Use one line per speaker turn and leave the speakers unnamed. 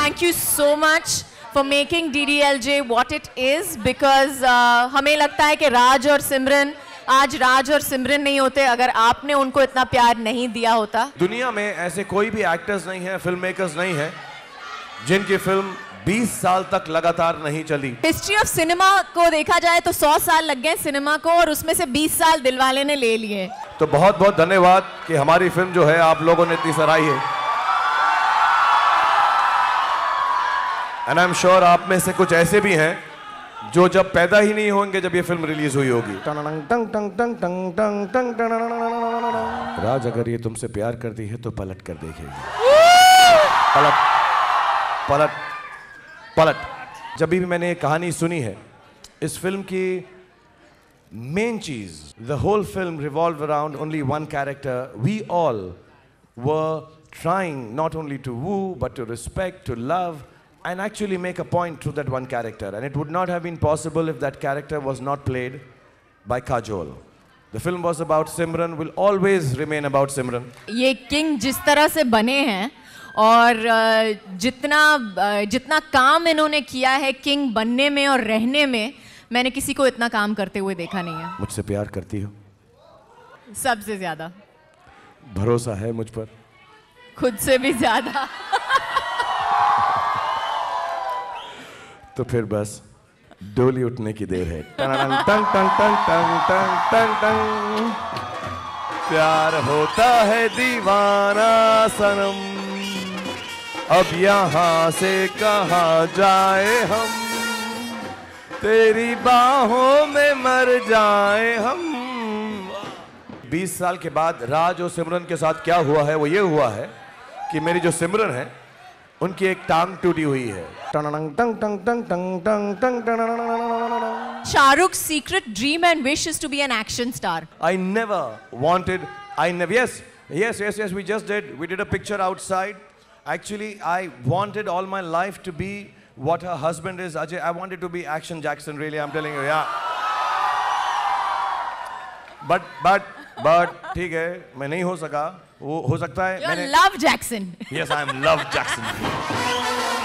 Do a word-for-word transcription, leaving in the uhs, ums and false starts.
thank you so much for making D D L J what it is, because uh, हमें लगता है कि राज और सिमरन आज राज और सिमरन नहीं होते अगर आपने उनको इतना प्यार नहीं दिया होता।
दुनिया में ऐसे कोई भी एक्टर्स नहीं है, फिल्म मेकर्स नहीं है जिनकी फिल्म बीस साल तक लगातार नहीं चली।
हिस्ट्री ऑफ सिनेमा को देखा जाए तो सौ साल लग गए सिनेमा को, और उसमें से बीस साल दिलवाले ने ले लिए।
तो बहुत बहुत धन्यवाद कि हमारी फिल्म जो है आप लोगों ने इतनी सराही है। एंड आई एम श्योर आप में से कुछ ऐसे भी हैं जो जब पैदा ही नहीं होंगे जब ये फिल्म रिलीज हुई होगी। राज अगर ये तुमसे प्यार करती है तो पलट कर देखेगी। पलट पलट पलट। जब भी मैंने ये कहानी सुनी है, इस फिल्म की मेन चीज, the whole film revolve around only one character. We all were trying not only to woo but to respect, to love and actually make a point through that one character, and it would not have been possible if that character was not played by Kajol. The film was about Simran, will always remain about Simran.
ये king जिस तरह से बने हैं और जितना जितना काम इन्होंने किया है किंग बनने में और रहने में, मैंने किसी को इतना काम करते हुए देखा नहीं है।
मुझसे प्यार करती हो?
सबसे ज्यादा।
भरोसा है मुझ पर?
खुद से भी ज्यादा।
तो फिर बस डोली उठने की देर है। टंग टंग टंग टंग टंग टंग टंग। प्यार होता है दीवाना सनम, अब यहाँ से कहाँ जाए हम, तेरी बाहों में मर जाए हम। बीस साल के बाद राज और सिमरन के साथ क्या हुआ है वो ये हुआ है कि मेरी जो सिमरन है उनकी एक टांग टूटी हुई है।
Shahruk's secret dream and wish is to be an action star.
I never wanted, I never, yes, yes, yes, yes, we just did. We did a picture outside. Actually, I wanted all my life to be what her husband is, Ajay. I wanted to be Action Jackson, really, I'm telling you, yeah. But, but, but, ठीक है, मैं नहीं हो सका, वो हो सकता है।
You're Love Jackson.
Yes, I am Love Jackson.